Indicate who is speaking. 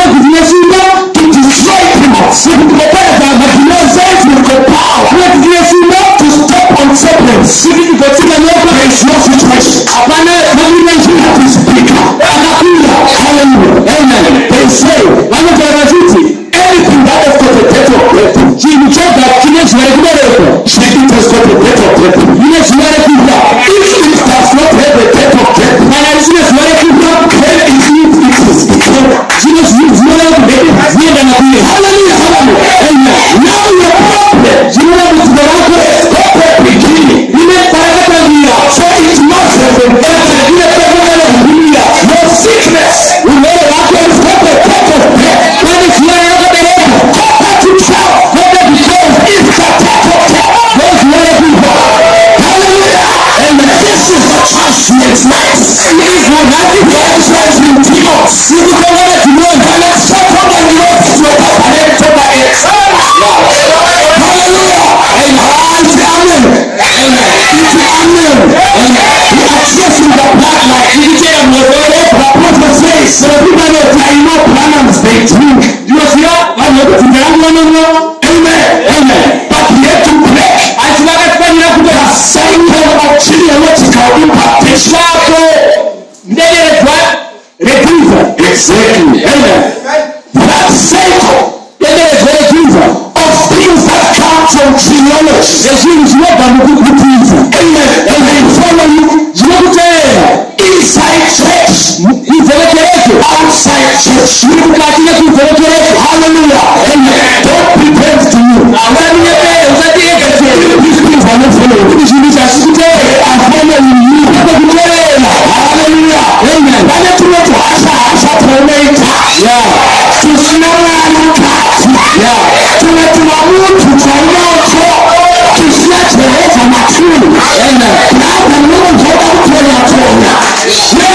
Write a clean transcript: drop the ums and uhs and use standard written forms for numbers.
Speaker 1: to destroy demons. To stop unsettlements. There is no situation that is bigger. Hallelujah. Amen. They say anything that has got a death of breath, she has got a death of breath. If it does not have a death of breath, then it is not hallelujah. Amen. Now your problem, beginning. So it must have been your sickness. It's nice. If you have the answers in demons, you will go on to know that let's talk about the Lord to hallelujah. And amen. Amen. We are chasing the black light. You can the prophet says, so people know that you know plans they drink. You see that? Amen. Amen. But we have to break. I should have explained the cycle of genealogical impartation. Exactly. Amen. That cycle of things that come from genealogy. Amen. And they follow you inside church, outside church. Hallelujah. Amen. Don't pretend to you. These things are not following. They are following you. Hallelujah. Amen. Yeah.